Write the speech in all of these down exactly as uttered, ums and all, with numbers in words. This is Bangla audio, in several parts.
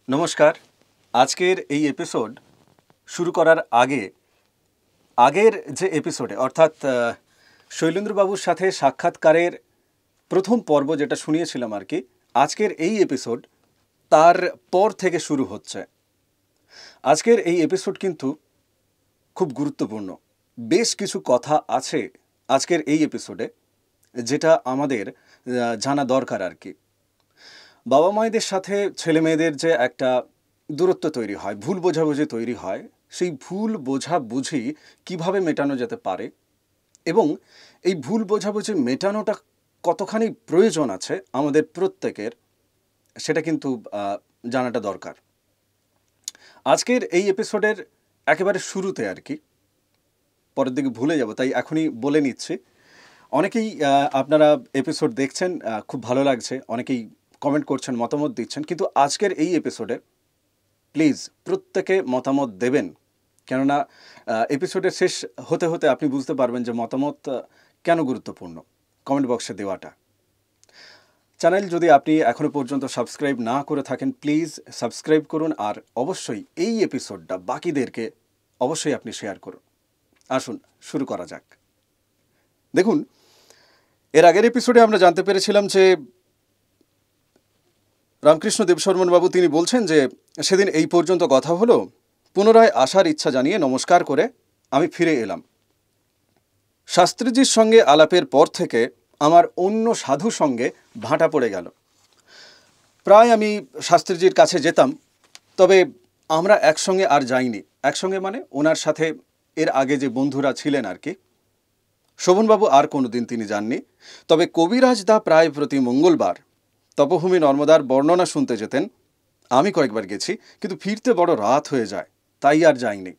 নমস্কার। আজকের এই এপিসোড শুরু করার আগে আগের যে এপিসোডে অর্থাৎ শৈলেন্দ্রবাবুর সাথে সাক্ষাৎকারের প্রথম পর্ব যেটা শুনিয়েছিলাম আর কি, আজকের এই এপিসোড তার পর থেকে শুরু হচ্ছে। আজকের এই এপিসোড কিন্তু খুব গুরুত্বপূর্ণ। বেশ কিছু কথা আছে আজকের এই এপিসোডে যেটা আমাদের জানা দরকার আর কি। বাবা মায়েদের সাথে ছেলে মেয়েদের যে একটা দূরত্ব তৈরি হয়, ভুল বোঝাবুঝি তৈরি হয়, সেই ভুল বোঝাবুঝি কিভাবে মেটানো যেতে পারে এবং এই ভুল বোঝাবুঝি মেটানোটা কতখানি প্রয়োজন আছে আমাদের প্রত্যেকের, সেটা কিন্তু জানাটা দরকার। আজকের এই এপিসোডের একেবারে শুরুতে আর কি, পরের দিকে ভুলে যাব তাই এখনই বলে নিচ্ছি। অনেকেই আপনারা এপিসোড দেখছেন, খুব ভালো লাগছে, অনেকেই কমেন্ট করছেন, মতামত দিচ্ছেন, কিন্তু আজকের এই এপিসোডে প্লিজ প্রত্যেকে মতামত দেবেন, কেননা এপিসোডের শেষ হতে হতে আপনি বুঝতে পারবেন যে মতামত কেন গুরুত্বপূর্ণ কমেন্ট বক্সে দেওয়াটা। চ্যানেল যদি আপনি এখনও পর্যন্ত সাবস্ক্রাইব না করে থাকেন প্লিজ সাবস্ক্রাইব করুন, আর অবশ্যই এই এপিসোডটা বাকিদেরকে অবশ্যই আপনি শেয়ার করুন। আসুন শুরু করা যাক। দেখুন, এর আগের এপিসোডে আমরা জানতে পেরেছিলাম যে রামকৃষ্ণ দেবশর্মন বাবু তিনি বলছেন যে সেদিন এই পর্যন্ত কথা হলো, পুনরায় আসার ইচ্ছা জানিয়ে নমস্কার করে আমি ফিরে এলাম। শাস্ত্রীজির সঙ্গে আলাপের পর থেকে আমার অন্য সাধু সঙ্গে ভাঁটা পড়ে গেল। প্রায় আমি শাস্ত্রীজির কাছে যেতাম, তবে আমরা একসঙ্গে আর যাইনি। একসঙ্গে মানে ওনার সাথে এর আগে যে বন্ধুরা ছিলেন আর কি। শোভনবাবু আর কোনো দিন তিনি যাননি, তবে কবিরাজ দা প্রায় প্রতি মঙ্গলবার তপভূমি নর্মদার বর্ণনা শুনতে যেতেন। আমি কয়েকবার গেছি, কিন্তু ফিরতে বড় রাত হয়ে যায়, তাই আর যাইনি।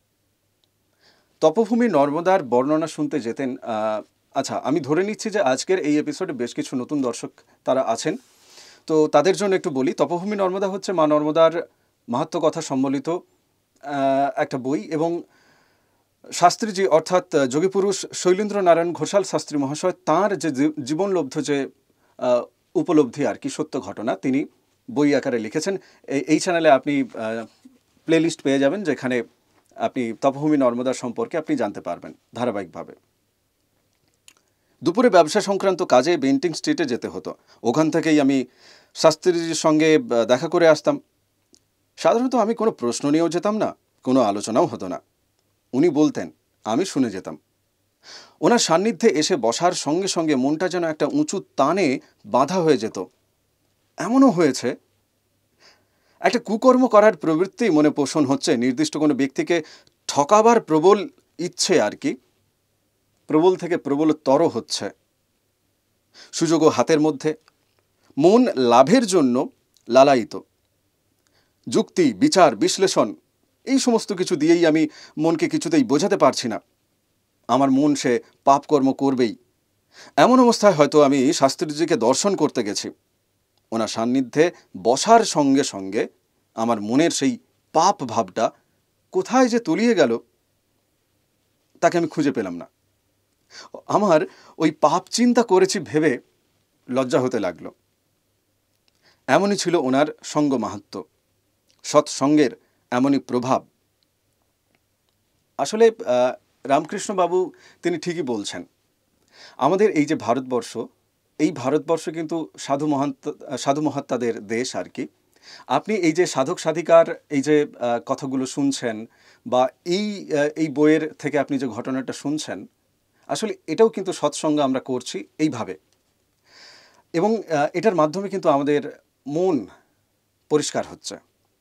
তপভূমি নর্মদার বর্ণনা শুনতে যেতেন। আচ্ছা, আমি ধরে নিচ্ছি যে আজকের এই এপিসোডে বেশ কিছু নতুন দর্শক তারা আছেন, তো তাদের জন্য একটু বলি। তপভূমি নর্মদা হচ্ছে মা নর্মদার মাহাত্ম্য কথা সম্বলিত একটা বই, এবং শাস্ত্রীজি অর্থাৎ যোগীপুরুষ শৈলেন্দ্র নারায়ণ ঘোষাল শাস্ত্রী মহাশয় তাঁর যে জীবনলব্ধ যে উপলব্ধি আর কি, সত্য ঘটনা, তিনি বই আকারে লিখেছেন। এই চ্যানেলে আপনি প্লেলিস্ট পেয়ে যাবেন, যেখানে আপনি তপভূমি নর্মদা সম্পর্কে আপনি জানতে পারবেন ধারাবাহিকভাবে। দুপুরে ব্যবসা সংক্রান্ত কাজে বেন্টিং স্ট্রিটে যেতে হতো। ওখান থেকেই আমি শাস্ত্রীজির সঙ্গে দেখা করে আসতাম। সাধারণত আমি কোনো প্রশ্ন নিয়েও যেতাম না, কোনো আলোচনাও হতো না। উনি বলতেন, আমি শুনে যেতাম। ওনার সান্নিধ্যে এসে বসার সঙ্গে সঙ্গে মনটা যেন একটা উঁচু তানে বাঁধা হয়ে যেত। এমনও হয়েছে একটা কুকর্ম করার প্রবৃত্তি মনে পোষণ হচ্ছে, নির্দিষ্ট কোনো ব্যক্তিকে ঠকাবার প্রবল ইচ্ছে আর কি, প্রবল থেকে প্রবলতর হচ্ছে। সুযোগও হাতের মধ্যে, মন লাভের জন্য লালায়িত। যুক্তি, বিচার, বিশ্লেষণ এই সমস্ত কিছু দিয়েই আমি মনকে কিছুতেই বোঝাতে পারছি না আমার মন সে পাপকর্ম করবেই। এমন অবস্থায় হয়তো আমি শাস্ত্রীজিকে দর্শন করতে গেছি। ওনার সান্নিধ্যে বসার সঙ্গে সঙ্গে আমার মনের সেই পাপ ভাবটা কোথায় যে তলিয়ে গেল তাকে আমি খুঁজে পেলাম না। আমার ওই পাপ চিন্তা করেছি ভেবে লজ্জা হতে লাগলো। এমনই ছিল ওনার সঙ্গ মাহাত্ম্য, সৎসঙ্গের এমনই প্রভাব। আসলে রামকৃষ্ণবাবু তিনি ঠিকই বলছেন, আমাদের এই যে ভারতবর্ষ, এই ভারতবর্ষ কিন্তু সাধু মহান্ত সাধু মহাত্মাদের দেশ আর কি। আপনি এই যে সাধক সাধিকার এই যে কথাগুলো শুনছেন, বা এই এই বইয়ের থেকে আপনি যে ঘটনাটা শুনছেন, আসলে এটাও কিন্তু সৎসঙ্গ আমরা করছি এইভাবে, এবং এটার মাধ্যমে কিন্তু আমাদের মন পরিষ্কার হচ্ছে।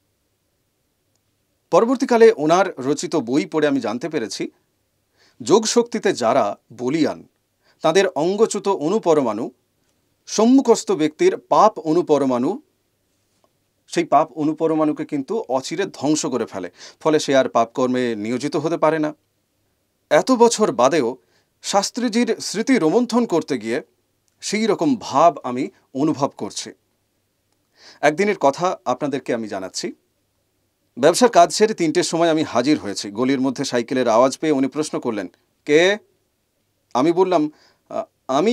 পরবর্তীকালে ওনার রচিত বই পড়ে আমি জানতে পেরেছি, যোগ শক্তিতে যারা বলীয়ান তাদের অঙ্গচ্যুত অনুপরমাণু সম্মুখস্থ ব্যক্তির পাপ অনুপরমাণু, সেই পাপ অনুপরমাণুকে কিন্তু অচিরে ধ্বংস করে ফেলে, ফলে সে আর পাপকর্মে নিয়োজিত হতে পারে না। এত বছর বাদেও শাস্ত্রীজির স্মৃতি রোমন্থন করতে গিয়ে সেই রকম ভাব আমি অনুভব করছি। একদিনের কথা আপনাদেরকে আমি জানাচ্ছি। ব্যবসার কাজ সেরে তিনটের সময় আমি হাজির হয়েছি। গলির মধ্যে সাইকেলের আওয়াজ পেয়ে উনি প্রশ্ন করলেন, কে? আমি বললাম, আমি।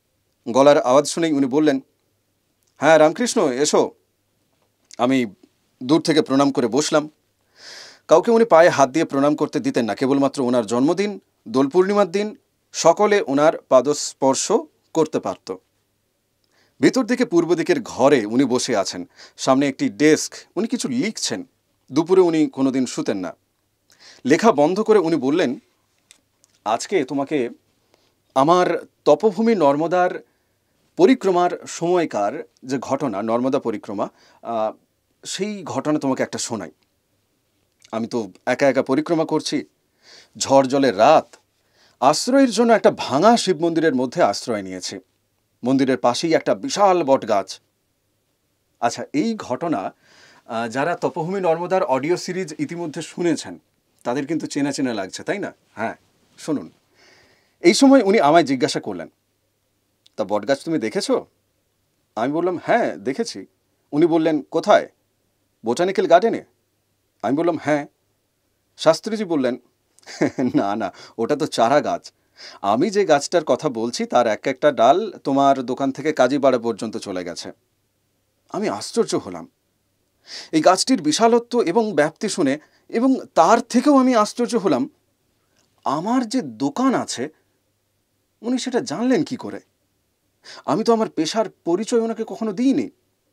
গলার আওয়াজ শুনেই উনি বললেন, হ্যাঁ রামকৃষ্ণ, এসো। আমি দূর থেকে প্রণাম করে বসলাম। কাউকে উনি পায়ে হাত দিয়ে প্রণাম করতে দিতেন না, কেবলমাত্র ওনার জন্মদিন, দোল পূর্ণিমার দিন সকলে ওনার পাদস্পর্শ করতে পারত। ভেতর দিকে পূর্ব দিকের ঘরে উনি বসে আছেন, সামনে একটি ডেস্ক, উনি কিছু লিখছেন। দুপুরে উনি কোনোদিন শুতেন না। লেখা বন্ধ করে উনি বললেন, আজকে তোমাকে আমার তপভূমি নর্মদার পরিক্রমার সময়কার যে ঘটনা, নর্মদা পরিক্রমা, সেই ঘটনা তোমাকে একটা শোনাই। আমি তো একা একা পরিক্রমা করছি, ঝড় জলের রাত, আশ্রয়ের জন্য একটা ভাঙা শিব মন্দিরের মধ্যে আশ্রয় নিয়েছি। মন্দিরের পাশেই একটা বিশাল বট গাছ। আচ্ছা, এই ঘটনা যারা তপভূমি নর্মদার অডিও সিরিজ ইতিমধ্যে শুনেছেন তাদের কিন্তু চেনা চেনা লাগছে, তাই না? হ্যাঁ, শুনুন। এই সময় উনি আমায় জিজ্ঞাসা করলেন, তা বটগাছ তুমি দেখেছো? আমি বললাম, হ্যাঁ দেখেছি। উনি বললেন, কোথায়? বোটানিক্যাল গার্ডেনে? আমি বললাম, হ্যাঁ। শাস্ত্রীজি বললেন, না না, ওটা তো চারা গাছ। আমি যে গাছটার কথা বলছি তার এক একটা ডাল তোমার দোকান থেকে কাজীপাড়া পর্যন্ত চলে গেছে। আমি আশ্চর্য হলাম এই গাছটির বিশালত্ব এবং ব্যাপ্তি শুনে, এবং তার থেকেও আমি আশ্চর্য হলাম আমার যে দোকান আছে উনি সেটা জানলেন কি করে। আমি তো আমার পেশার পরিচয় ওনাকে কখনো দিইনি।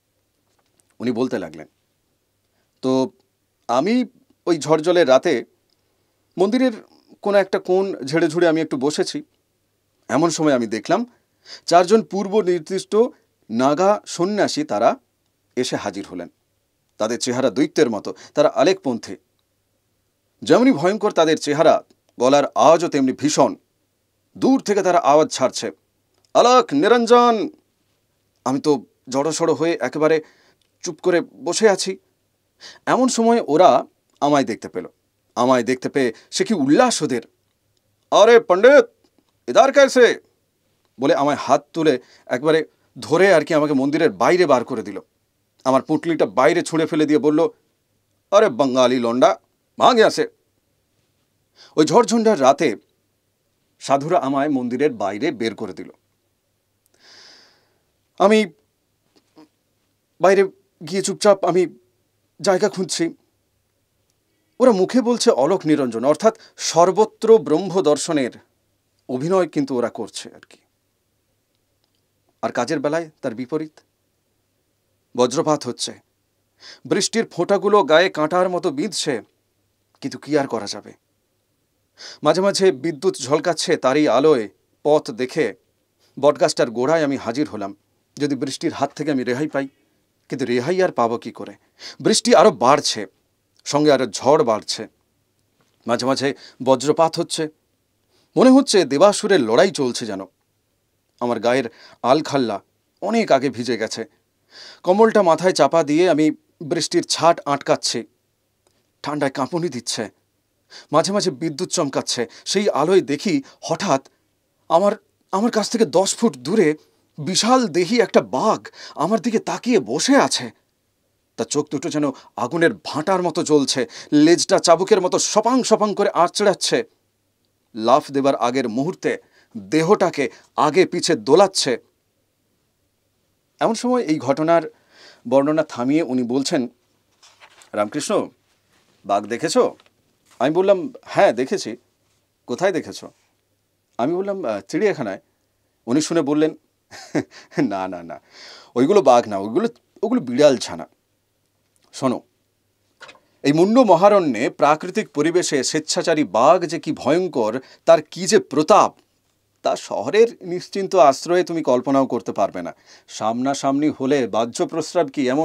উনি বলতে লাগলেন, তো আমি ওই ঝড়জলের রাতে মন্দিরের কোনো একটা কোণ ঝেড়ে ঝুড়ে আমি একটু বসেছি। এমন সময় আমি দেখলাম চারজন পূর্ব নির্দিষ্ট নাগা সন্ন্যাসী তারা এসে হাজির হলেন। তাদের চেহারা দৈত্যের মতো, তারা আলেকপন্থী। যেমনি ভয়ঙ্কর তাদের চেহারা, গলার আওয়াজও তেমনি ভীষণ। দূর থেকে তারা আওয়াজ ছাড়ছে, আলাক নিরঞ্জন। আমি তো জড়সড় হয়ে একেবারে চুপ করে বসে আছি। এমন সময় ওরা আমায় দেখতে পেল। আমায় দেখতে পেয়ে সে কি উল্লাস ওদের! আরে পণ্ডিত, ইদার কেসে বলে আমায় হাত তুলে একবারে ধরে আর কি আমাকে মন্দিরের বাইরে বার করে দিল। আমার পুঁটলিটা বাইরে ছুঁড়ে ফেলে দিয়ে বলল, আরে বাঙালি লন্ডা, ভাঙে আসে। ওই ঝড়ঝণ্ডার রাতে সাধুরা আমায় মন্দিরের বাইরে বের করে দিল। আমি বাইরে গিয়ে চুপচাপ আমি জায়গা খুঁজছি। ওরা মুখে বলছে অলোক নিরঞ্জন, অর্থাৎ সর্বত্র ব্রহ্ম দর্শনের অভিনয় কিন্তু ওরা করছে আর কি। আর কাজের বেলায় তার বিপরীত। বজ্রপাত হচ্ছে, বৃষ্টির ফোঁটাগুলো গায়ে কাঁটার মতো বিঁধছে, কিন্তু কি আর করা যাবে। মাঝে মাঝে বিদ্যুৎ ঝলকাচ্ছে, তারই আলোয় পথ দেখে বটগাছটার গোড়ায় আমি হাজির হলাম, যদি বৃষ্টির হাত থেকে আমি রেহাই পাই। কিন্তু রেহাই আর পাবো কি করে? বৃষ্টি আরো বাড়ছে, সঙ্গে আরো ঝড় বাড়ছে, মাঝে মাঝে বজ্রপাত হচ্ছে। মনে হচ্ছে দেবাসুরের লড়াই চলছে যেন। আমার গায়ের আলখাল্লা অনেক আগে ভিজে গেছে। কম্বলটা মাথায় চাপা দিয়ে আমি বৃষ্টির ছাট আটকাচ্ছি। ঠান্ডায় কাঁপুনি দিচ্ছে, মাঝে মাঝে বিদ্যুৎ চমকাচ্ছে। সেই আলোয় দেখি হঠাৎ আমার আমার কাছ থেকে দশ ফুট দূরে বিশাল দেহি একটা বাঘ আমার দিকে তাকিয়ে বসে আছে। তার চোখ দুটো যেন আগুনের ভাঁটার মতো জ্বলছে, লেজটা চাবুকের মতো সপাং সপাং করে আঁচড়াচ্ছে। লাফ দেবার আগের মুহূর্তে দেহটাকে আগে পিছে দোলাচ্ছে। এমন সময় এই ঘটনার বর্ণনা থামিয়ে উনি বলছেন, রামকৃষ্ণ, বাঘ দেখেছ? আমি বললাম, হ্যাঁ দেখেছি। কোথায় দেখেছ? আমি বললাম, চিড়িয়াখানায়। উনি শুনে বললেন, না না না, ওইগুলো বাঘ না, ওইগুলো ওগুলো বিড়াল ছানা। শোনো, এই মুন্ড মহারণ্যে প্রাকৃতিক পরিবেশে স্বেচ্ছাচারী বাঘ যে কি ভয়ঙ্কর, তার কি যে প্রতাপ, তা শহরের নিশ্চিন্ত আশ্রয়ে তুমি কল্পনাও করতে পারবে না। সামনাসামনি হলে বাহ্য প্রস্রাব কি এমন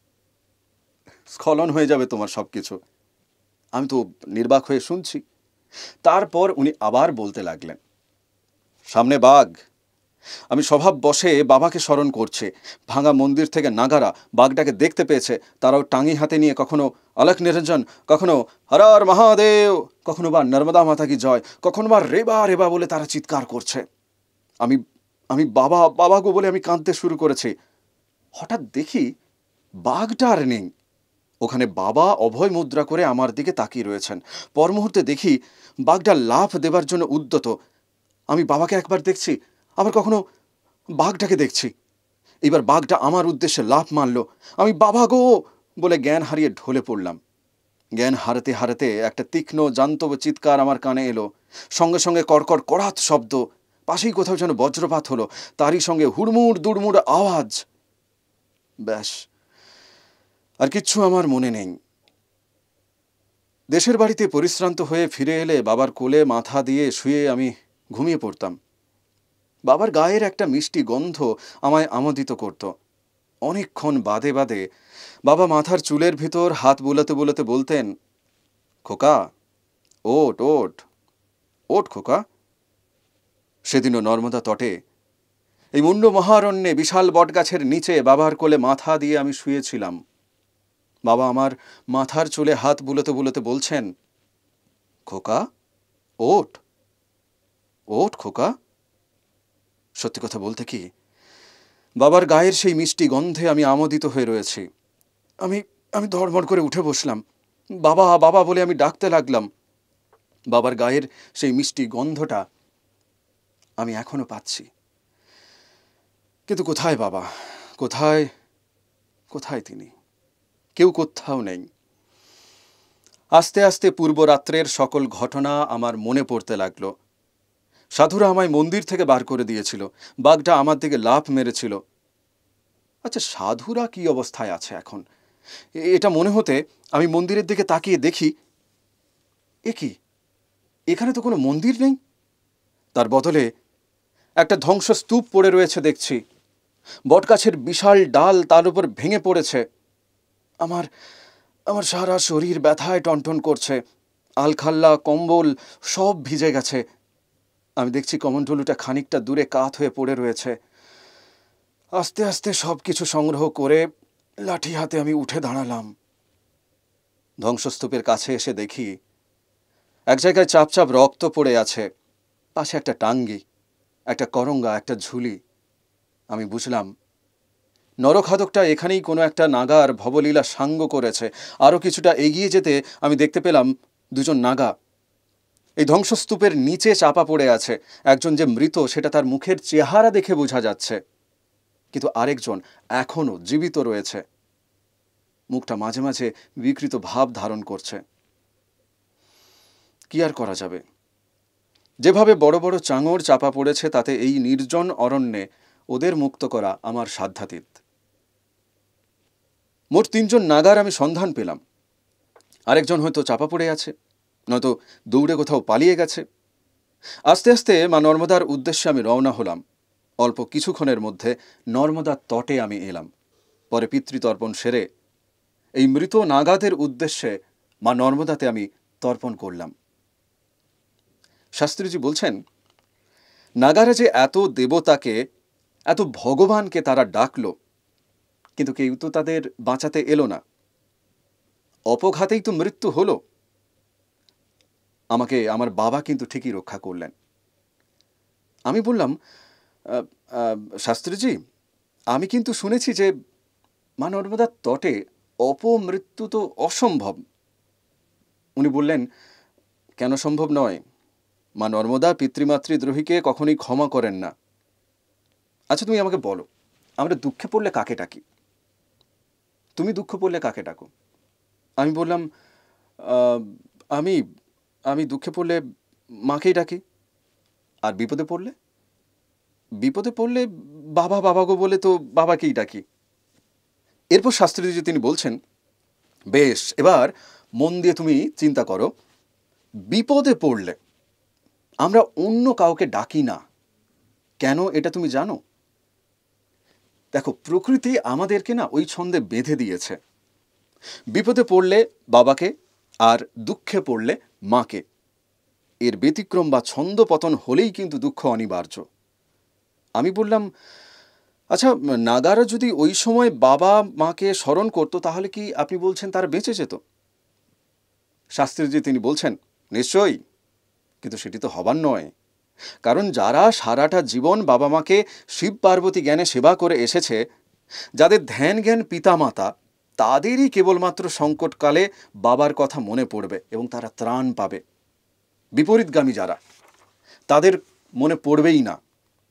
স্খলন হয়ে যাবে তোমার সব কিছু। আমি তো নির্বাক হয়ে শুনছি। তারপর উনি আবার বলতে লাগলেন, সামনে বাঘ। আমি স্বভাব বশে বাবাকে স্মরণ করছে। ভাঙা মন্দির থেকে নাগারা বাঘটাকে দেখতে পেয়েছে। তারাও টাঙি হাতে নিয়ে কখনো আলোক নিরঞ্জন, কখনো হর হর মহাদেব, কখনো বা নর্মদা মাতা কি জয়, কখনো বা রেবা রেবা বলে তারা চিৎকার করছে। আমি আমি বাবা বাবা গো বলে আমি কাঁদতে শুরু করেছি। হঠাৎ দেখি বাঘটা আর নেই। ওখানে বাবা অভয় মুদ্রা করে আমার দিকে তাকিয়ে রয়েছেন। পর মুহূর্তে দেখি বাঘটা লাফ দেবার জন্য উদ্যত। আমি বাবাকে একবার দেখছি, আবার কখনো বাঘটাকে দেখছি। এবার বাঘটা আমার উদ্দেশ্যে লাফ মারল। আমি বাবা গো বলে জ্ঞান হারিয়ে ঢলে পড়লাম। জ্ঞান হারাতে হারাতে একটা তীক্ষ্ণ জান্তব চিৎকার আমার কানে এলো। সঙ্গে সঙ্গে কড়কড় কড়াত শব্দ, পাশেই কোথাও যেন বজ্রপাত হলো, তারই সঙ্গে হুড়মুড় দুড়মুড় আওয়াজ। ব্যাস, আর কিচ্ছু আমার মনে নেই। দেশের বাড়িতে পরিশ্রান্ত হয়ে ফিরে এলে বাবার কোলে মাথা দিয়ে শুয়ে আমি ঘুমিয়ে পড়তাম। বাবার গায়ের একটা মিষ্টি গন্ধ আমায় আমোদিত করত। অনেকক্ষণ বাদে বাদে বাবা মাথার চুলের ভিতর হাত বুলাতে বুলাতে বলতেন, খোকা, ওট ওট ওট খোকা। সেদিনও নর্মদা তটে এই মুন্ড মহারণ্যে বিশাল বটগাছের নিচে বাবার কোলে মাথা দিয়ে আমি শুয়েছিলাম। বাবা আমার মাথার চুলে হাত বুলোতে বুলোতে বলছেন, খোকা, ওঠ ওঠ খোকা। সত্যি কথা বলতে কি, বাবার গায়ের সেই মিষ্টি গন্ধে আমি আমোদিত হয়ে রয়েছি। আমি আমি ধড়মড় করে উঠে বসলাম। বাবা বাবা বলে আমি ডাকতে লাগলাম। বাবার গায়ের সেই মিষ্টি গন্ধটা আমি এখনো পাচ্ছি। কিন্তু কোথায় বাবা, কোথায় কোথায় তিনি? কেউ কোথাও নেই। আস্তে আস্তে পূর্বরাত্রের সকল ঘটনা আমার মনে পড়তে লাগলো। সাধুরা আমায় মন্দির থেকে বার করে দিয়েছিল, বাঘটা আমার দিকে লাফ মেরেছিল। আচ্ছা, সাধুরা কি অবস্থায় আছে এখন? এটা মনে হতে আমি মন্দিরের দিকে তাকিয়ে দেখি, এ কি, এখানে তো কোনো মন্দির নেই। তার বদলে একটা ধ্বংসস্তূপ পড়ে রয়েছে দেখছি। বটগাছের বিশাল ডাল তার উপর ভেঙে পড়েছে। আমার আমার সারা শরীর ব্যথায় টনটন করছে। আলখাল্লা কম্বল সব ভিজে গেছে। আমি দেখছি কমণ্ডলুটা খানিকটা দূরে কাত হয়ে পড়ে রয়েছে। আস্তে আস্তে সব কিছু সংগ্রহ করে লাঠি হাতে আমি উঠে দাঁড়ালাম। ধ্বংসস্তূপের কাছে এসে দেখি এক জায়গায় চাপ চাপ রক্ত পড়ে আছে, পাশে একটা টাঙ্গি, একটা করঙ্গা, একটা ঝুলি। আমি বুঝলাম নরখাদকটা এখানেই কোনো একটা নাগার ভবলীলা সাঙ্গ করেছে। আরও কিছুটা এগিয়ে যেতে আমি দেখতে পেলাম দুজন নাগা এই ধ্বংসস্তূপের নিচে চাপা পড়ে আছে। একজন যে মৃত সেটা তার মুখের চেহারা দেখে বোঝা যাচ্ছে, কিন্তু আরেকজন এখনও জীবিত রয়েছে। মুখটা মাঝে মাঝে বিকৃত ভাব ধারণ করছে। কি আর করা যাবে? যেভাবে বড় বড় চাঙড় চাপা পড়েছে তাতে এই নির্জন অরণ্যে ওদের মুক্ত করা আমার সাধ্যাতীত। মোট তিনজন নাগার আমি সন্ধান পেলাম। আরেকজন হয়তো চাপা পড়ে আছে, নয়তো দৌড়ে কোথাও পালিয়ে গেছে। আস্তে আস্তে মা নর্মদার উদ্দেশ্যে আমি রওনা হলাম। অল্প কিছুক্ষণের মধ্যে নর্মদার তটে আমি এলাম। পরে পিতৃতর্পণ সেরে এই মৃত নাগাদের উদ্দেশ্যে মা নর্মদাতে আমি তর্পণ করলাম। শাস্ত্রীজি বলছেন, নাগারা যে এত দেবতাকে, এত ভগবানকে তারা ডাকল, কিন্তু কেউ তো তাদের বাঁচাতে এলো না। অপঘাতেই তো মৃত্যু হলো। আমাকে আমার বাবা কিন্তু ঠিকই রক্ষা করলেন। আমি বললাম, শাস্ত্রীজি, আমি কিন্তু শুনেছি যে মা নর্মদার তটে অপমৃত্যু তো অসম্ভব। উনি বললেন, কেন সম্ভব নয়? মা নর্মদা পিতৃমাতৃদ্রোহীকে কখনোই ক্ষমা করেন না। আচ্ছা, তুমি আমাকে বলো, আমরা দুঃখে পড়লে কাকে ডাকি? তুমি দুঃখ পড়লে কাকে ডাকো? আমি বললাম, আমি আমি দুঃখে পড়লে মাকেই ডাকি। আর বিপদে পড়লে? বিপদে পড়লে বাবা বাবা গো বলে তো বাবাকেই ডাকি। এরপর শাস্ত্রীজি তিনি বলছেন, বেশ, এবার মন দিয়ে তুমি চিন্তা করো, বিপদে পড়লে আমরা অন্য কাউকে ডাকি না কেন, এটা তুমি জানো? দেখো, প্রকৃতি আমাদেরকে না ওই ছন্দে বেঁধে দিয়েছে। বিপদে পড়লে বাবাকে, আর দুঃখে পড়লে মাকে। এর ব্যতিক্রম বা ছন্দ পতন হলেই কিন্তু দুঃখ অনিবার্য। আমি বললাম, আচ্ছা, নাগারা যদি ওই সময় বাবা মাকে স্মরণ করতো তাহলে কি আপনি বলছেন তারা বেঁচে যেত? শাস্ত্রীজি তিনি বলছেন, নিশ্চয়ই, কিন্তু সেটি তো হবার নয়। কারণ যারা সারাটা জীবন বাবা মাকে শিব পার্বতী জ্ঞানে সেবা করে এসেছে, যাদের ধ্যান জ্ঞান পিতামাতা, তাদেরই কেবলমাত্র সংকটকালে বাবার কথা মনে পড়বে এবং তারা ত্রাণ পাবে। বিপরীতগামী যারা, তাদের মনে পড়বেই না।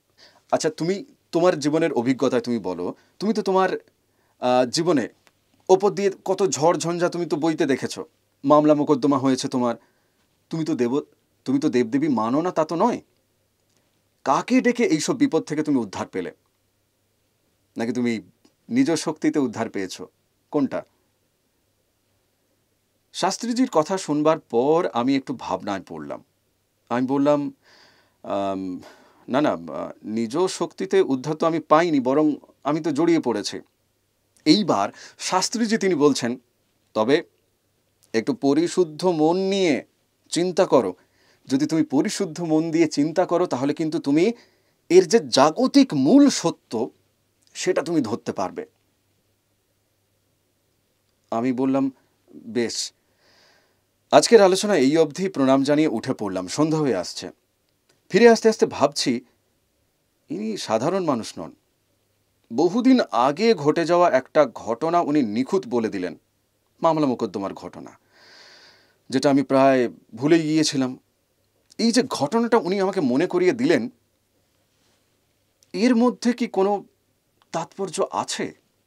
আচ্ছা, তুমি তোমার জীবনের অভিজ্ঞতায় তুমি বলো, তুমি তো তোমার জীবনে ওপর দিয়ে কত ঝড় ঝঞ্ঝা তুমি তো বইতে দেখেছ, মামলা মোকদ্দমা হয়েছে তোমার, তুমি তো দেব তুমি তো দেবদেবী মানো না তা তো নয়। কাকে ডেকে এইসব বিপদ থেকে তুমি উদ্ধার পেলে? নাকি তুমি নিজ শক্তিতে উদ্ধার পেয়েছ? কোনটা? শাস্ত্রীজির কথা শুনবার পর আমি একটু ভাবনায় পড়লাম। আমি বললাম, না না, নিজ শক্তিতে উদ্ধার তো আমি পাইনি, বরং আমি তো জড়িয়ে পড়েছি। এইবার শাস্ত্রীজি তিনি বলছেন, তবে একটু পরিশুদ্ধ মন নিয়ে চিন্তা করো। যদি তুমি পরিশুদ্ধ মন দিয়ে চিন্তা করো তাহলে কিন্তু তুমি এর যে জাগতিক মূল সত্য সেটা তুমি ধরতে পারবে। আমি বললাম, বেশ। আজকের আলোচনা এই অবধি, প্রণাম জানিয়ে উঠে পড়লাম। সন্ধ্যা হয়ে আসছে। ফিরে আসতে আসতে ভাবছি, ইনি সাধারণ মানুষ নন। বহুদিন আগে ঘটে যাওয়া একটা ঘটনা উনি নিখুঁত বলে দিলেন, মামলা মোকদ্দমার ঘটনা, যেটা আমি প্রায় ভুলেই গিয়েছিলাম। এই যে ঘটনাটা উনি আমাকে মনে করিয়ে দিলেন, এর মধ্যে কি কোনো তাৎপর্য আছে?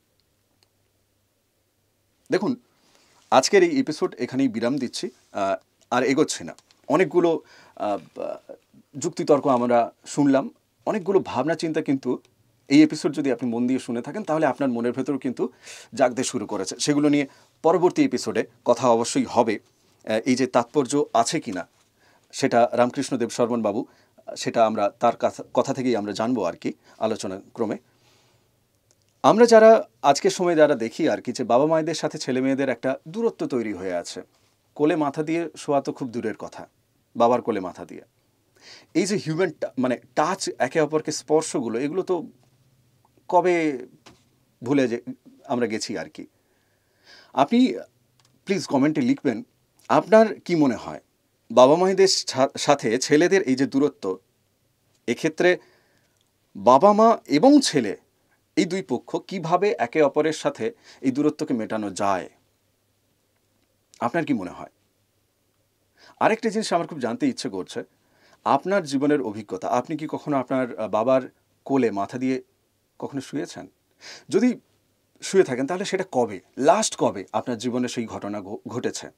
দেখুন, আজকের এই এপিসোড এখানেই বিরাম দিচ্ছি, আর এগোচ্ছি না। অনেকগুলো যুক্তিতর্ক আমরা শুনলাম, অনেকগুলো ভাবনা চিন্তা কিন্তু এই এপিসোড যদি আপনি মন দিয়ে শুনে থাকেন তাহলে আপনার মনের ভেতর কিন্তু জাগতে শুরু করেছে। সেগুলো নিয়ে পরবর্তী এপিসোডে কথা অবশ্যই হবে। এই যে তাৎপর্য আছে কি না সেটা রামকৃষ্ণ দেব শর্মন বাবু, সেটা আমরা তার কথা থেকেই আমরা জানবো আর কি আলোচনা ক্রমে। আমরা যারা আজকের সময় যারা দেখি আর কি, যে বাবা মায়েদের সাথে ছেলে মেয়েদের একটা দূরত্ব তৈরি হয়ে আছে। কোলে মাথা দিয়ে শোয়া তো খুব দূরের কথা, বাবার কোলে মাথা দিয়ে। এই যে হিউম্যান মানে টাচ, একে অপরকে স্পর্শগুলো, এগুলো তো কবে ভুলে যে আমরা গেছি আর কি। আপনি প্লিজ কমেন্টে লিখবেন, আপনার কি মনে হয় বাবা মায়েদের সাথে ছেলেদের এই যে দূরত্ব, এক্ষেত্রে বাবা মা এবং ছেলে এই দুই পক্ষ কিভাবে একে অপরের সাথে এই দূরত্বকে মেটানো যায়? আপনার কি মনে হয়? আরেকটা জিনিস আমার খুব জানতে ইচ্ছে করছে, আপনার জীবনের অভিজ্ঞতা। আপনি কি কখনো আপনার বাবার কোলে মাথা দিয়ে কখনো শুয়েছেন? যদি শুয়ে থাকেন তাহলে সেটা কবে, লাস্ট কবে আপনার জীবনে সেই ঘটনা ঘটেছে?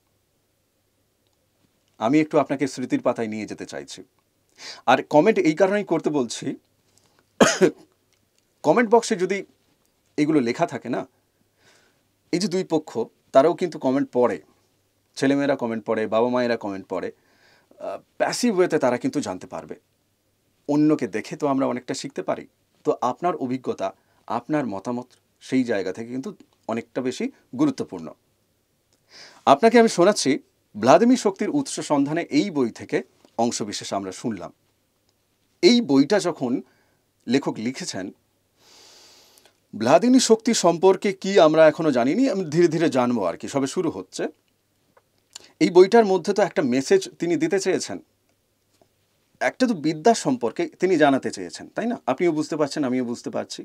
আমি একটু আপনাকে স্মৃতির পাতায় নিয়ে যেতে চাইছি। আর কমেন্ট এই কারণেই করতে বলছি, কমেন্ট বক্সে যদি এগুলো লেখা থাকে না, এই যে দুই পক্ষ তারাও কিন্তু কমেন্ট পড়ে, ছেলেমেয়েরা কমেন্ট পড়ে, বাবা মায়েরা কমেন্ট পড়ে, প্যাসিভ ওয়েতে তারা কিন্তু জানতে পারবে। অন্যকে দেখে তো আমরা অনেকটা শিখতে পারি। তো আপনার অভিজ্ঞতা, আপনার মতামত সেই জায়গা থেকে কিন্তু অনেকটা বেশি গুরুত্বপূর্ণ। আপনাকে আমি শোনাচ্ছি ভ্লাদিমির শক্তির উৎস সন্ধানে, এই বই থেকে অংশবিশেষ আমরা শুনলাম। এই বইটা যখন লেখক লিখেছেন, ভ্লাদিমির শক্তি সম্পর্কে কি আমরা এখনো জানিনি, আমি ধীরে ধীরে জানবো আর কি, সবে শুরু হচ্ছে। এই বইটার মধ্যে তো একটা মেসেজ তিনি দিতে চেয়েছেন, একটা তো বিদ্যা সম্পর্কে তিনি জানাতে চেয়েছেন, তাই না? আপনিও বুঝতে পারছেন, আমিও বুঝতে পারছি।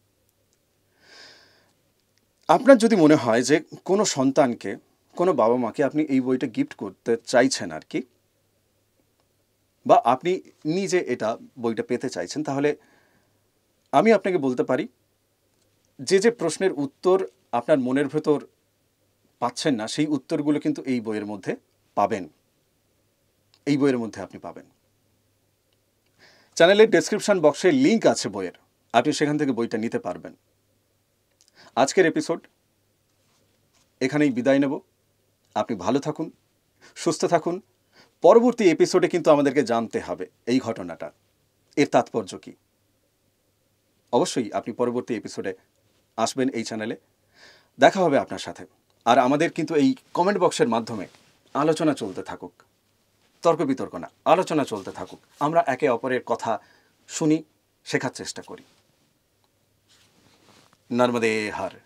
আপনার যদি মনে হয় যে কোনো সন্তানকে, কোনো বাবা মাকে আপনি এই বইটা গিফট করতে চাইছেন আর কি, বা আপনি নিজে এটা বইটা পেতে চাইছেন, তাহলে আমি আপনাকে বলতে পারি, যে যে প্রশ্নের উত্তর আপনার মনের ভেতর পাচ্ছেন না, সেই উত্তরগুলো কিন্তু এই বইয়ের মধ্যে পাবেন। এই বইয়ের মধ্যে আপনি পাবেন। চ্যানেলের ডেসক্রিপশন বক্সে লিঙ্ক আছে বইয়ের, আপনি সেখান থেকে বইটা নিতে পারবেন। আজকের এপিসোড এখানেই বিদায় নেব। আপনি ভালো থাকুন, সুস্থ থাকুন। পরবর্তী এপিসোডে কিন্তু আমাদেরকে জানতে হবে এই ঘটনাটা, এর তাৎপর্য কী। অবশ্যই আপনি পরবর্তী এপিসোডে আসবেন এই চ্যানেলে, দেখা হবে আপনার সাথে। আর আমাদের কিন্তু এই কমেন্ট বক্সের মাধ্যমে আলোচনা চলতে থাকুক, তর্ক বিতর্ক না, আলোচনা চলতে থাকুক। আমরা একে অপরের কথা শুনি, শেখার চেষ্টা করি। নর্মদে হর।